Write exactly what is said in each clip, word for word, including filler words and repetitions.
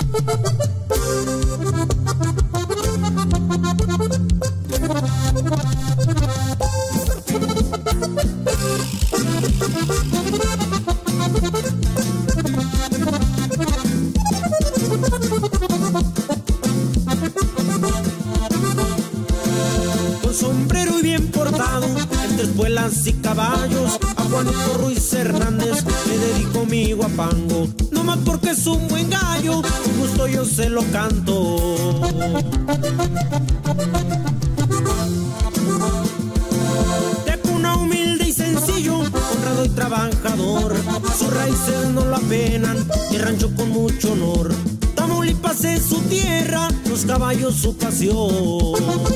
Con sombrero y bien portado, entre espuelas y caballos, a Juanito Ruiz Hernández le dedico mi guapango. No más porque es un buen gallo, con gusto yo se lo canto. De cuna humilde y sencillo, honrado y trabajador, sus raíces no lo apenan y rancho con mucho honor. Tamaulipas es su tierra, los caballos su pasión.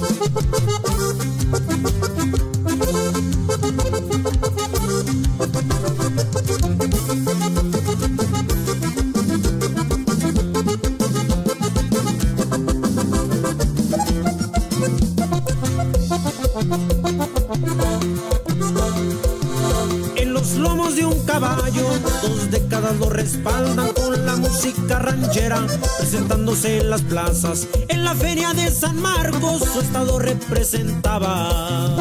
En los lomos de un caballo, dos décadas lo respaldan con la música ranchera, presentándose en las plazas. En la feria de San Marcos su estado representaba.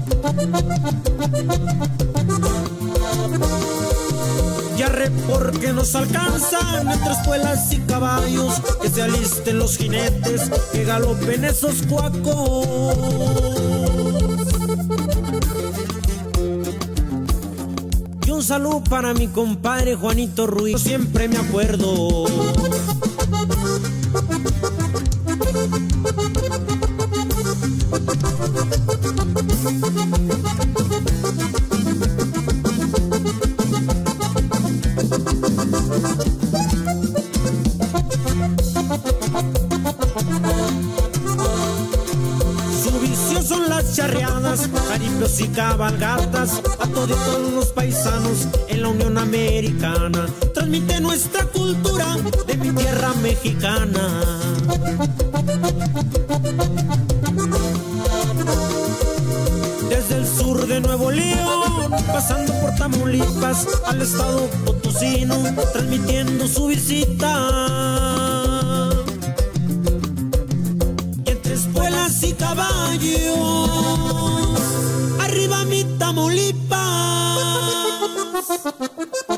Ya re porque nos alcanzan entre espuelas y caballos, que se alisten los jinetes, que galopen esos cuacos. Y un saludo para mi compadre Juanito Ruiz, siempre me acuerdo. Su vicio son las charreadas, jaripeos y cabalgatas, a todos los paisanos en la Unión Americana. Transmite nuestra cultura de mi tierra mexicana. Desde el sur de Nuevo León, pasando por Tamaulipas, al estado potosino, transmitiendo su visita. Y entre espuelas y caballos, arriba mi Tamaulipas.